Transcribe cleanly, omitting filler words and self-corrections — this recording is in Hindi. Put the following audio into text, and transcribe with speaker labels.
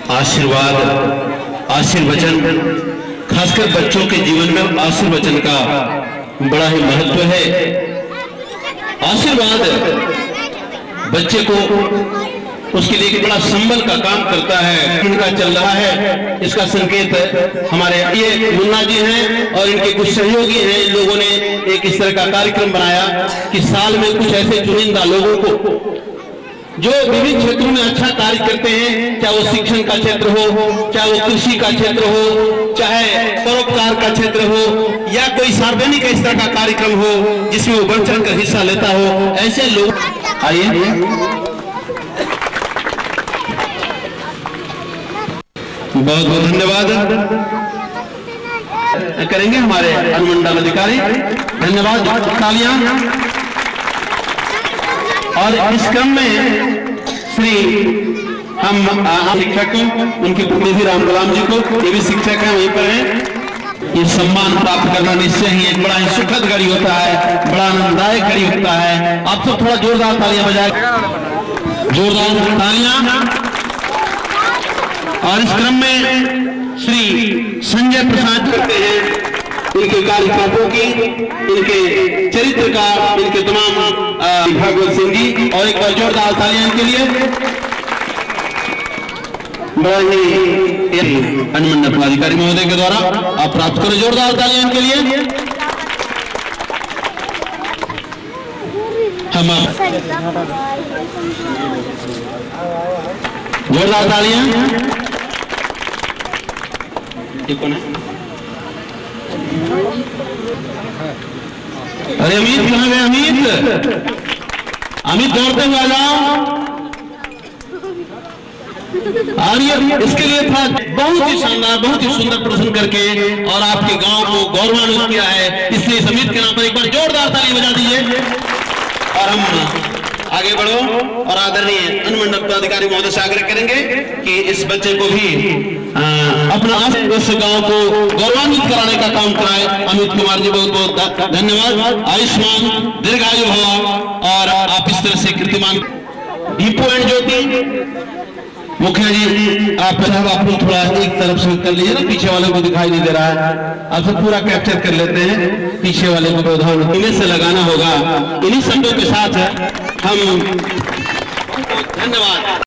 Speaker 1: आशीर्वाद, आशीर्वचन, खासकर बच्चों के जीवन में आशीर्वचन का बड़ा ही महत्व है। आशीर्वाद बच्चे को उसके लिए एक बड़ा संबल का काम करता है। इनका चल रहा है, इसका संकेत हमारे ये मुन्ना जी हैं और इनके कुछ सहयोगी हैं। इन लोगों ने एक इस तरह का कार्यक्रम बनाया कि साल में कुछ ऐसे चुनिंदा लोगों को जो विभिन्न क्षेत्रों में अच्छा कार्य करते हैं, चाहे वो शिक्षण का क्षेत्र हो, चाहे वो कृषि का क्षेत्र हो, चाहे परोपकार का क्षेत्र हो, या कोई सार्वजनिक इस तरह का कार्यक्रम हो जिसमें वो बढ़ चढ़ कर हिस्सा लेता हो, ऐसे लोग आइए। बहुत बहुत धन्यवाद करेंगे हमारे अनुमंडल अधिकारी। धन्यवाद, तालियां। और इस क्रम में श्री हम शिक्षक उनके प्रतिनिधि राम गुलाम जी को, ये भी शिक्षक हैं, वहीं पर हैं। ये सम्मान प्राप्त करना निश्चय ही एक बड़ा ही सुखद घड़ी होता है, बड़ा आनंददायक घड़ी होता है। आप सब थोड़ा जोरदार तालियां बजाएं, जोरदार तालियां। और इस क्रम में श्री संजय प्रसाद करते हैं इनके कार्यक्रमों की, इनके चरित्र का, इनके तमाम भागवत सिंह जी, और एक बार जोरदार तालियां इनके लिए। बड़ा ही अनुमंडल पदाधिकारी महोदय के द्वारा आप प्राप्त करें जोरदार तालियां इनके लिए। हम जोरदार तालियां। कौन है? अरे अमित कहाँ गए? अमित दौड़ते हुए आ जाओ। और ये इसके लिए था बहुत ही शानदार, बहुत ही सुंदर प्रदर्शन करके और आपके गांव को गौरवान्वित किया है, इसलिए अमित के नाम पर एक बार जोरदार ताली बजा दीजिए। और हम आगे बढ़ो और आदरणीय अनुमंडल पदाधिकारी महोदय से आग्रह करेंगे कि इस बच्चे को भी अपना इस गांव को गौरवान्वित कराने का काम कराए। अमित कुमार जी बहुत बहुत धन्यवाद। आयुष्मान दीर्घायु भव। और आप इस तरह से कीर्तिमान दीपो एंड ज्योति मुखिया जी, आप थोड़ा एक तरफ से कर लीजिए ना, पीछे वाले को दिखाई नहीं दे रहा है। आप सब पूरा कैप्चर कर लेते हैं, पीछे वाले को प्रधान इन्हें से लगाना होगा। इन्हीं शब्दों के साथ हम धन्यवाद।